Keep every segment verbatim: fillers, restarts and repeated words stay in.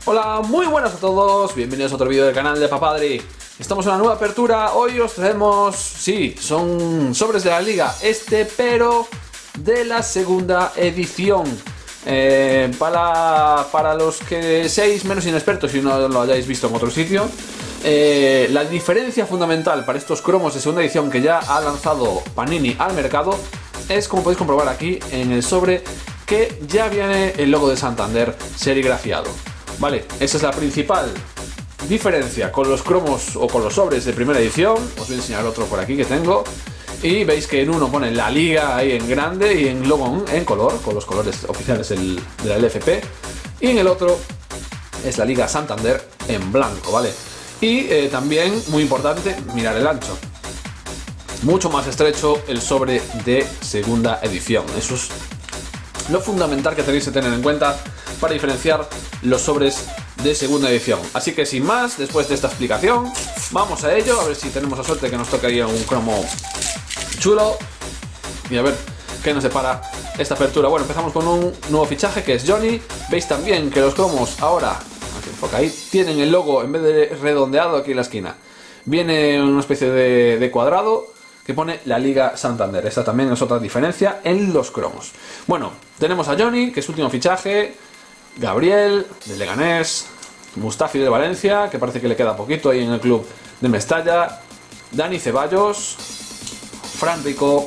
Hola, muy buenas a todos, bienvenidos a otro vídeo del canal de Papadri. Estamos en una nueva apertura, hoy os traemos, sí, son sobres de la liga este, pero de la segunda edición. Eh, para, para los que seáis menos inexpertos y no lo hayáis visto en otro sitio, eh, la diferencia fundamental para estos cromos de segunda edición que ya ha lanzado Panini al mercado es, como podéis comprobar aquí en el sobre, que ya viene el logo de Santander serigrafiado. Vale, esa es la principal diferencia con los cromos o con los sobres de primera edición. Os voy a enseñar otro por aquí que tengo. Y veis que en uno pone la liga ahí en grande y en logo en color, con los colores oficiales del, de la L F P. Y en el otro es la liga Santander en blanco, ¿vale? Y eh, también, muy importante, mirar el ancho. Mucho más estrecho el sobre de segunda edición. Eso es lo fundamental que tenéis que tener en cuenta para diferenciar los sobres de segunda edición. Así que sin más, después de esta explicación, vamos a ello, a ver si tenemos la suerte que nos toque ahí un cromo chulo y a ver qué nos depara esta apertura. Bueno, empezamos con un nuevo fichaje que es Johnny. Veis también que los cromos ahora, aquí enfoca ahí, tienen el logo en vez de redondeado aquí en la esquina, viene una especie de, de cuadrado que pone la Liga Santander. Esta también es otra diferencia en los cromos. Bueno, tenemos a Johnny, que es su último fichaje, Gabriel, del Leganés, Mustafi de Valencia, que parece que le queda poquito ahí en el club de Mestalla, Dani Ceballos, Fran Rico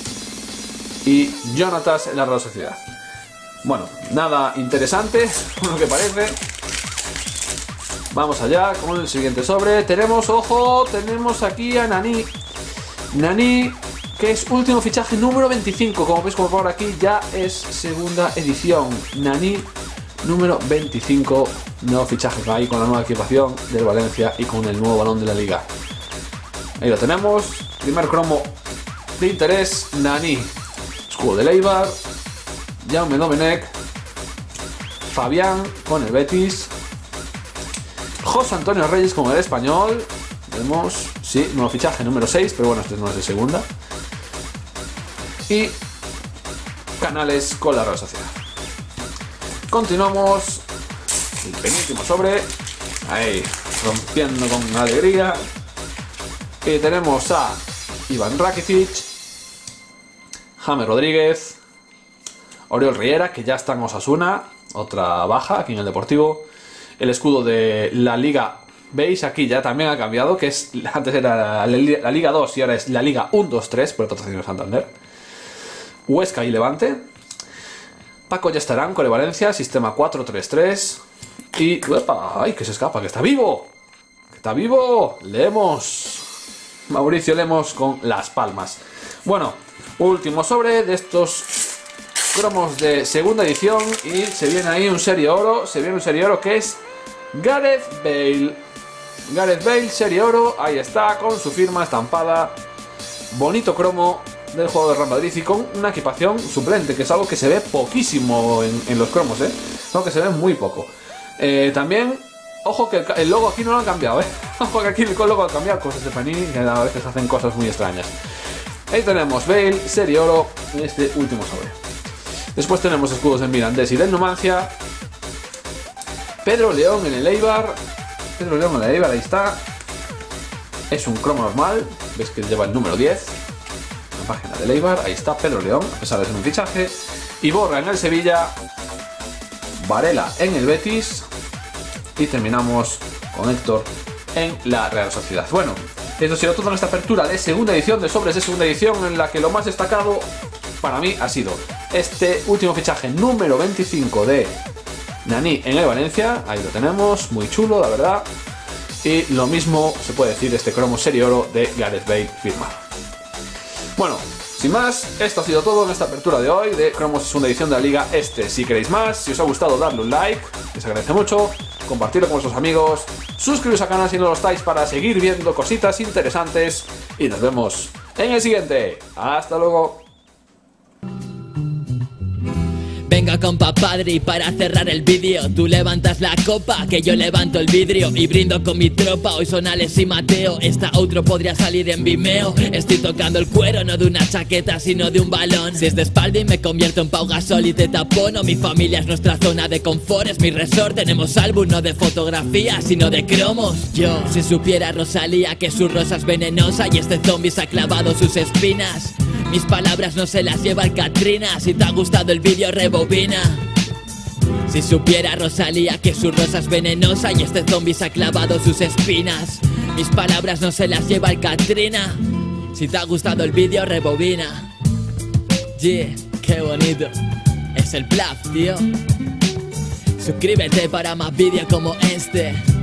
y Jonatas en la Real Sociedad. Bueno, nada interesante, por lo que parece. Vamos allá con el siguiente sobre. Tenemos, ojo, tenemos aquí a Nani. Nani, que es último fichaje número veinticinco. Como veis, como por aquí ya es segunda edición. Nani número veinticinco, nuevo fichaje ahí con la nueva equipación del Valencia y con el nuevo balón de la liga. Ahí lo tenemos. Primer cromo de interés, Nani. Escudo de Eibar, Jaume Domenech, Fabián con el Betis, José Antonio Reyes con el Español. Vemos, sí, nuevo fichaje número seis, pero bueno, este no es de segunda. Y Canales con la Real Sociedad. Continuamos. El penúltimo sobre. Ahí, rompiendo con alegría. Y tenemos a Iván Rakitic, James Rodríguez, Oriol Riera, que ya está en Osasuna, otra baja aquí en el Deportivo. El escudo de la Liga, veis aquí ya también ha cambiado, que es antes era la, la Liga dos y ahora es la Liga uno dos tres por el patrocinio de Santander. Huesca y Levante. Paco Yastarán con el Valencia, sistema cuatro tres tres. Y... ¡Uepa! ¡Ay, que se escapa! ¡Que está vivo! ¡Que está vivo! Lemos. Mauricio Lemos con Las Palmas. Bueno, último sobre de estos cromos de segunda edición. Y se viene ahí un serie oro. Se viene un serie oro que es Gareth Bale. Gareth Bale, serie oro. Ahí está, con su firma estampada. Bonito cromo del juego de Real Madrid y con una equipación suplente, que es algo que se ve poquísimo en, en los cromos, ¿eh? Es algo que se ve muy poco. Eh, también, ojo que el, el logo aquí no lo han cambiado, ¿eh? Ojo que aquí el logo ha cambiado, cosas de Panini, que a veces hacen cosas muy extrañas. Ahí tenemos Bale, serie oro, en este último sobre. Después tenemos escudos en Mirandés y del Numancia. Pedro León en el Eibar. Pedro León en el Eibar, ahí está. Es un cromo normal, ves que lleva el número diez. La página del Eibar, ahí está Pedro León, a pesar de ser un fichaje. Iborra en el Sevilla, Varela en el Betis y terminamos con Héctor en la Real Sociedad. Bueno, eso ha sido toda nuestra apertura de segunda edición, de sobres de segunda edición, en la que lo más destacado para mí ha sido este último fichaje número veinticinco de Nani en el Valencia. Ahí lo tenemos, muy chulo, la verdad. Y lo mismo se puede decir de este cromo serie oro de Gareth Bale firmado. Bueno, sin más, esto ha sido todo en esta apertura de hoy de cromos segunda edición de la Liga Este. Si queréis más, si os ha gustado, darle un like, que se agradece mucho, compartirlo con vuestros amigos, suscribiros al canal si no lo estáis para seguir viendo cositas interesantes y nos vemos en el siguiente. ¡Hasta luego! Venga, con Papadri para cerrar el vídeo. Tú levantas la copa, que yo levanto el vidrio y brindo con mi tropa. Hoy son Alex y Mateo, esta outro podría salir en Vimeo. Estoy tocando el cuero, no de una chaqueta sino de un balón. Si es de espalda y me convierto en Pau Gasol y te tapono. Mi familia es nuestra zona de confort, es mi resort. Tenemos álbum no de fotografía sino de cromos. Yo, si supiera Rosalía que su rosa es venenosa y este zombie se ha clavado sus espinas, mis palabras no se las lleva el Katrina. Si te ha gustado el vídeo rebobina. Si supiera Rosalía que su rosa es venenosa y este zombie se ha clavado sus espinas, mis palabras no se las lleva el Katrina. Si te ha gustado el vídeo rebobina. Yeah, qué bonito. Es el Bluff, tío. Suscríbete para más vídeos como este.